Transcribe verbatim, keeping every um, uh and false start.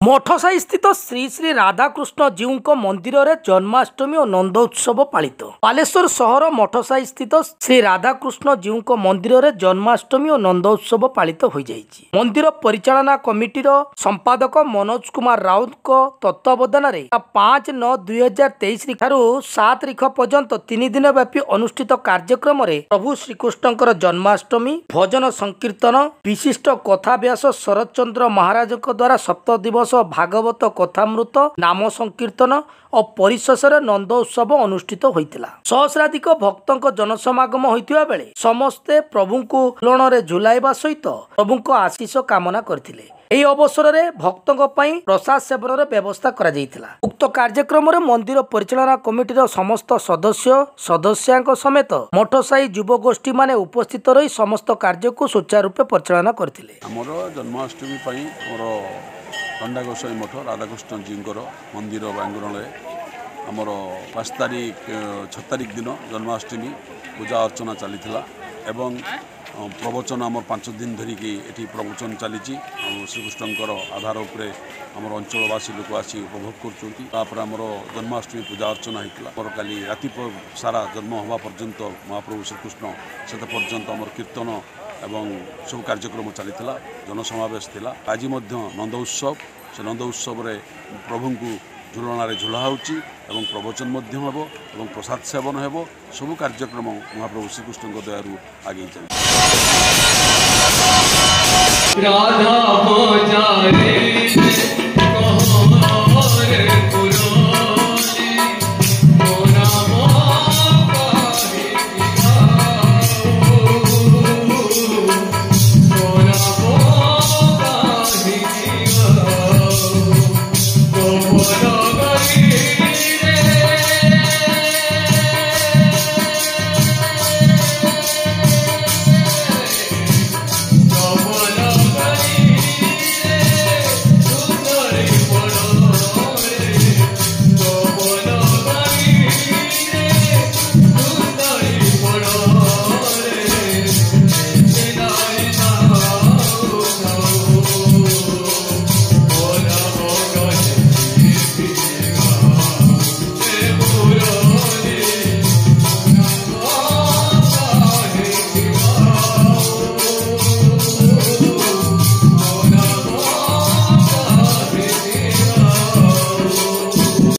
मठसाई स्थित श्री श्री राधाकृष्ण जीव मंदिर में जन्माष्टमी और नंदोत्सव पालित। बालेश्वर सहर मठसाई स्थित श्री राधाकृष्ण जीव मंदिर में जन्माष्टमी और नंदोत्सव पालित हो जाइछि। मंदिर परिचालना कमिटीर संपादक मनोज कुमार राउत तत्वावधान में पांच नौ दुई हजार तेईस सात तारीख पर्यंत तीन दिन व्यापी अनुष्ठित कार्यक्रम में प्रभु श्रीकृष्ण जन्माष्टमी भजन संकीर्तन विशिष्ट कथाभ्यास शरद चंद्र महाराज द्वारा सप्त दिवस भागवत कथामृत नाम संकीर्तन और परिशेष नंदोत्सव अनुष्ठित होइतिला। सहस्राधिक भक्तों जनसमागम होइतिबा बेले समस्ते प्रभु को झुलण झुलाइबा सहित प्रभु को आशीष कामना करथिले। एही अवसर में भक्तों पई प्रसाद सेवन व्यवस्था करा जायतिला। उक्त कार्यक्रम में मंदिर परिचालना कमिटीर समस्त सदस्य सदस्यों समेत मठसाई युवगोष्ठी माने उपस्थित रही समस्त कार्य को सुचारू रूपे परिचालना करथिले। हमरो जन्माष्टमी पई हमरो पंडा गोसाई मठ राधाकृष्ण जींकर मंदिर बांगुरण आमर पाँच तारीख छ तारीख दिन जन्माष्टमी पूजा अर्चना चली एवं प्रवचन आम पांच दिन धरिकी एटी प्रवचन चली श्रीकृष्णकर आधार उपरे आमर अंचलवासी लोक आसी उपभोग कर जन्माष्टमी पूजा अर्चना होता काली राति सारा जन्म हवा पर्यंत महाप्रभु श्रीकृष्ण से पर्यंत आमर कीर्तन एवं सब कार्यक्रम चली जनसमावेश थिला। आज नंद उत्सव से नंद उत्सव प्रभु को झुलण झुला होची एवं प्रवचन एवं प्रसाद सेवन हेबो सब कार्यक्रम महाप्रभु श्रीकृष्ण दयारू आगे चल।